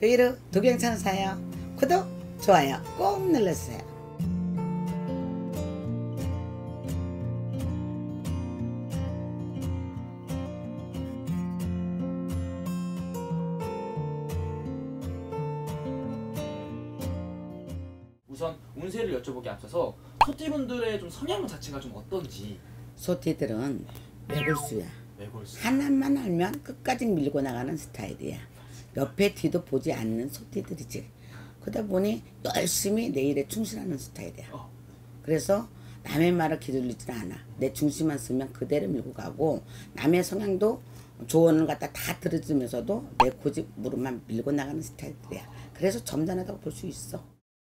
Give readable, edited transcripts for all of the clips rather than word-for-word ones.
브이로그 도경천사요. 구독, 좋아요 꼭 눌러주세요. 우선 운세를 여쭤보기 앞서서 소띠분들의 좀 성향 자체가 좀 어떤지. 소띠들은 외골수야. 외골수. 하나만 알면 끝까지 밀고 나가는 스타일이야. 옆에 뒤도 보지 않는 소띠들이지. 그러다 보니 열심히 내 일에 충실하는 스타일이야. 그래서 남의 말을 기다리지는 않아. 내 중심만 쓰면 그대로 밀고 가고, 남의 성향도 조언을 갖다 다 들어주면서도 내 고집으로만 밀고 나가는 스타일들이야. 그래서 점잖하다고 볼 수 있어.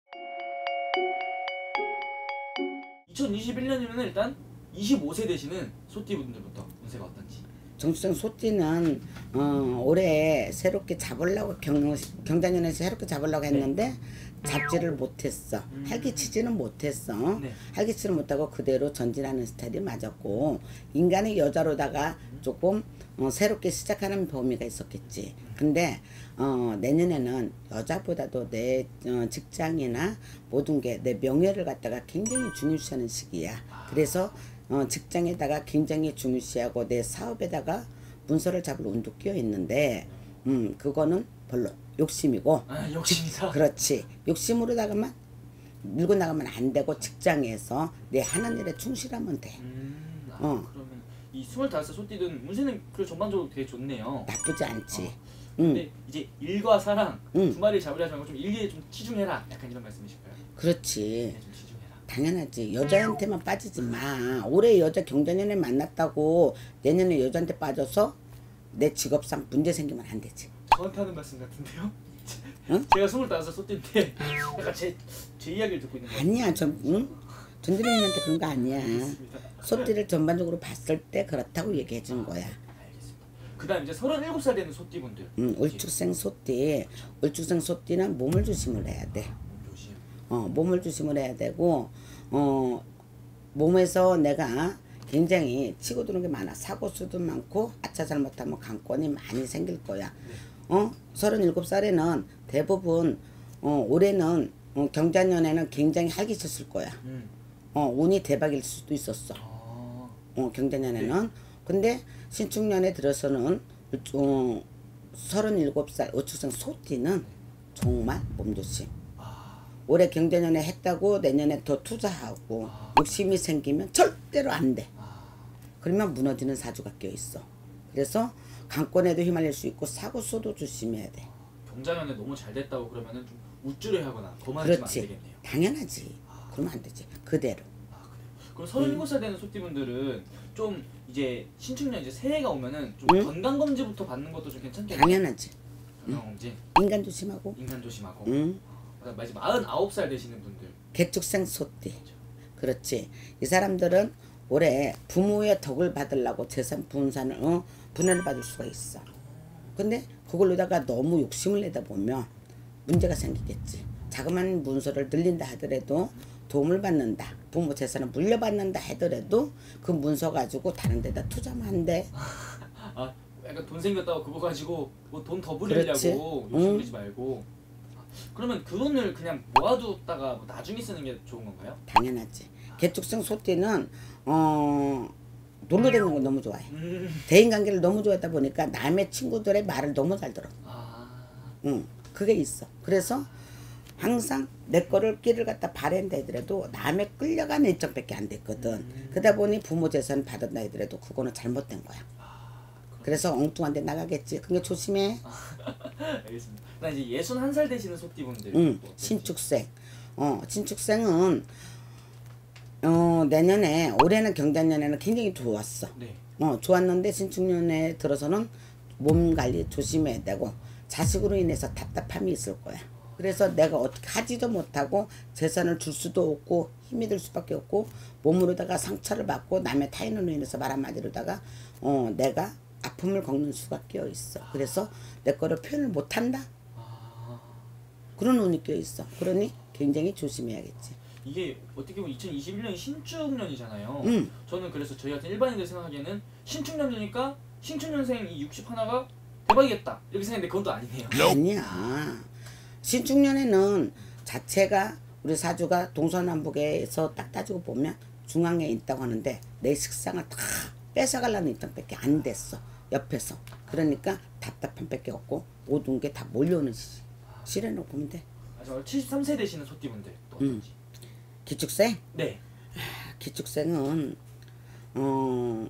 2021년이면 일단 25세 되시는 소띠분들부터 운세가 어떤지. 정수생 소띠는 올해 새롭게 잡으려고 경자년에서 새롭게 잡으려고 했는데 잡지를 못했어. 활기치지는 못했어. 네. 활기치를 못하고 그대로 전진하는 스타일이 맞았고, 인간의 여자로다가 조금 새롭게 시작하는 범위가 있었겠지. 근데 내년에는 여자보다도 내 직장이나 모든 게 내 명예를 갖다가 굉장히 중요시하는 시기야. 그래서 직장에다가 굉장히 중요시하고 내 사업에다가 문서를 잡을 운도 끼어 있는데 그거는 별로 욕심이고. 욕심이다. 그렇지. 욕심으로다가만 밀고 나가면 안 되고, 직장에서 내 하는 일에 충실하면 돼. 그러면 이 25세 소띠는 운세는 그 전반적으로 되게 좋네요. 나쁘지 않지. 근데 이제 일과 사랑 두 마리 잡으려지 말고 좀 일에 좀 치중해라, 약간 이런 말씀이실까요? 그렇지. 네, 좀 치중해라. 당연하지. 여자한테만 빠지지 마. 올해 여자 경자년에 만났다고 내년에 여자한테 빠져서 내 직업상 문제 생기면 안 되지. 저한테 하는 말씀 같은데요? 응? 제가 25살 소띠인데 약간 제 이야기를 듣고 있는 거예요. 아니야. 전드림한테 그런 거 아니야. 알겠습니다. 소띠를 전반적으로 봤을 때 그렇다고 얘기해 준 거야. 알겠습니다. 그 다음 이제 37살 되는 소띠분들. 울축생 소띠. 울축생 소띠는 몸을 조심을 해야 돼. 조심. 몸을 조심을 해야 되고, 몸에서 내가 굉장히 치고 드는 게 많아. 사고수도 많고, 아차 잘못하면 강권이 많이 생길 거야. 37살에는 대부분 올해는 경자년에는 굉장히 활기쳤을 거야. 운이 대박일 수도 있었어. 경자년에는. 네. 근데 신축년에 들어서는 37살 우축생 소띠는 정말 몸조심. 올해 경자년에 했다고 내년에 더 투자하고 욕심이 생기면 절대로 안 돼. 그러면 무너지는 사주가 껴있어. 그래서 강권에도 휘말릴 수 있고 사고수도 조심해야 돼. 경자년에 너무 잘 됐다고 그러면은 좀 우쭐해하거나 거만하지면 안 그렇지. 되겠네요. 당연하지. 그러면 안 되지. 그대로. 그럼 37살 되는 소띠분들은 좀 이제 신축년 이제 새해가 오면은 좀 건강 검진부터 받는 것도 좀 괜찮겠네요. 당연하지. 건강 검진. 인간 조심하고. 인간 조심하고. 그다음에 이제 49살 되시는 분들. 개축생 소띠. 그렇지. 이 사람들은 올해 부모의 덕을 받으려고 재산 분산을 분할을 받을 수가 있어. 근데 그걸로다가 너무 욕심을 내다 보면 문제가 생기겠지. 자그마한 문서를 늘린다 하더라도 도움을 받는다, 부모 재산을 물려받는다 하더라도 그 문서 가지고 다른 데다 투자하면 안 돼. 약간 돈 생겼다고 그거 가지고 뭐 돈 더 부리려고 욕심부리지 말고. 그러면 그 돈을 그냥 모아두다가 뭐 나중에 쓰는 게 좋은 건가요? 당연하지. 개축생 소띠는 놀러 다니는 거 너무 좋아해. 대인관계를 너무 좋아하다 보니까 남의 친구들의 말을 너무 잘 들어. 그게 있어. 그래서 항상 내 거를 끼를 갖다 바랜다 하더라도 남의 끌려가는 일정밖에 안 됐거든. 그러다 보니 부모 재산 받았다 하더라도 그거는 잘못된 거야. 그래서 엉뚱한 데 나가겠지. 그게 조심해. 알겠습니다. 나 이제 61살 되시는 소띠분들. 신축생. 신축생은 내년에, 올해는 경자년에는 굉장히 좋았어. 네. 좋았는데 신축년에 들어서는 몸 관리 조심해야 되고, 자식으로 인해서 답답함이 있을 거야. 그래서 내가 어떻게 하지도 못하고 재산을 줄 수도 없고 힘이 들 수밖에 없고, 몸으로다가 상처를 받고 남의 타인으로 인해서 말 한마디로다가 내가 아픔을 겪는 수가 끼어 있어. 그래서 내 거를 표현을 못한다. 그런 운이 끼어 있어. 그러니 굉장히 조심해야겠지. 이게 어떻게 보면 2021년이 신축년이잖아요. 저는 그래서 저희 같은 일반인들 생각하기에는 신축년이니까 신축년생 이 61가 대박이겠다 이렇게 생각했는데 그건 또 아니네요. 아니야. 신축년에는 자체가 우리 사주가 동서남북에서 딱 따지고 보면 중앙에 있다고 하는데 내 식상을 다 뺏어가려는 입장밖에 안 됐어. 옆에서. 그러니까 답답한 밖에 없고 모든 게 다 몰려오는 시련으로 보면 돼. 아, 저 73세 되시는 소띠분들 또 어떤지. 기축생? 네. 기축생은 더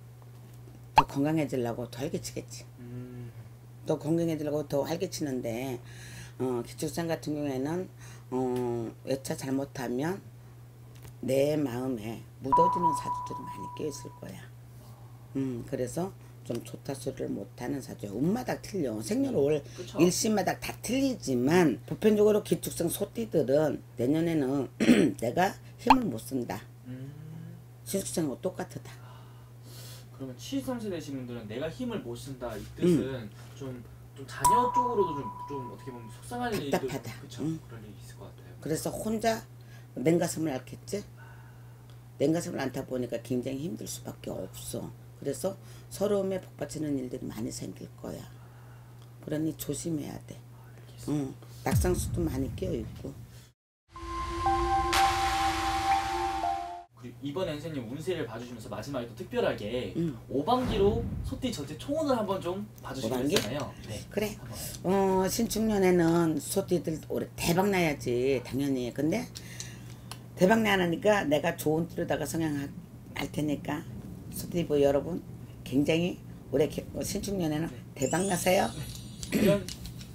건강해지려고 더 활기치겠지. 더 건강해지려고 더 활기치는데 기축생 같은 경우에는 외차 잘못하면 내 마음에 묻어두는 사주들이 많이 껴있을 거야. 그래서 좀 좋다 소리를 못하는 사주야. 운마다 틀려. 생년월 그쵸. 일시마다 다 틀리지만 보편적으로 기축생 소띠들은 내년에는 내가 힘을 못 쓴다. 신축생하고 똑같다. 그러면 73세 되신 분들은 내가 힘을 못 쓴다 이 뜻은 좀 자녀 쪽으로도 좀 어떻게 보면 속상할 일도 답답하다. 그쵸 그럴 일이 있을 것 같아요. 그래서 혼자 냉가슴을 앓겠지? 냉가슴을 앓다 보니까 굉장히 힘들 수밖에 없어. 그래서 서러움에 복받치는 일들이 많이 생길 거야. 그러니 조심해야 돼. 낙상수도 많이 끼어있고. 그리고 이번에 선생님 운세를 봐주시면서 마지막에 또 특별하게 5반기로 소띠 전체 총운을 한번 좀 봐주시기로 5반기? 했잖아요. 네. 그래. 한번. 신축년에는 소띠들 올해 대박 나야지 당연히. 근데 대박 나니까 내가 좋은 띠로다가 성향할 테니까 소띠부 여러분 굉장히 올해 신축년에는 대박 나세요. 이런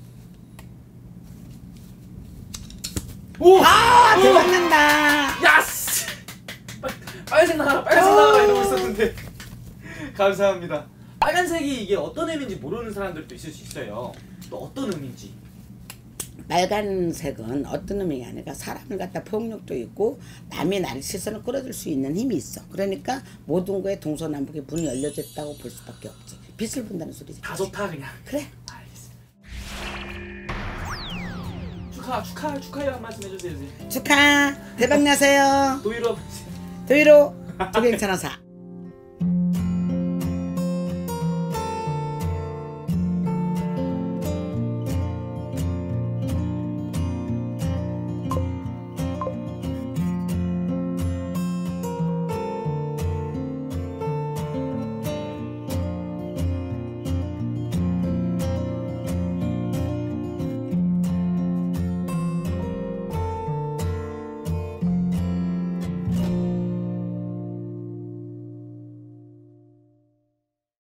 대박 난다. 야스! 빨간색 나와라 이러고 있었는데 감사합니다. 빨간색이 이게 어떤 의미인지 모르는 사람들도 있을 수 있어요. 또 어떤 의미인지. 빨간색은 어떤 의미가 아니라 사람을 갖다 폭력도 있고 남이 나를 시선을 끌어줄 수 있는 힘이 있어. 그러니까 모든 거에 동서남북의 문이 열려졌다고 볼 수밖에 없지. 빛을 본다는 소리지. 다 좋다 그냥. 그래. 알겠습니다. 축하해요 한 말씀 해주세요. 축하. 대박 나세요. 도의로 도의로 도경천호사.